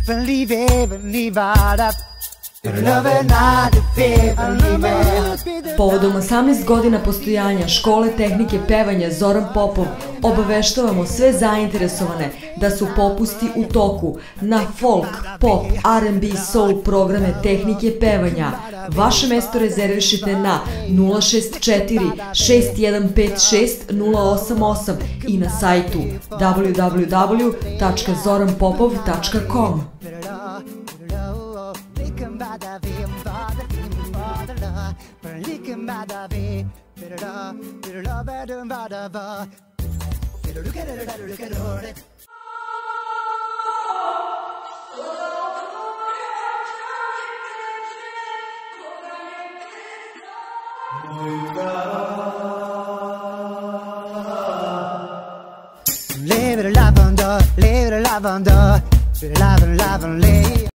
Povodom 18 godina postojanja Škole tehnike pevanja Zoran Popov obaveštavamo sve zainteresovane da su popusti u toku na folk, pop, R&B, soul programe tehnike pevanja. Vaše mesto rezervišite na 064 6156 088 i na sajtu www.zoranpopov.com. Live it alive on the, live it alive on the, live it alive on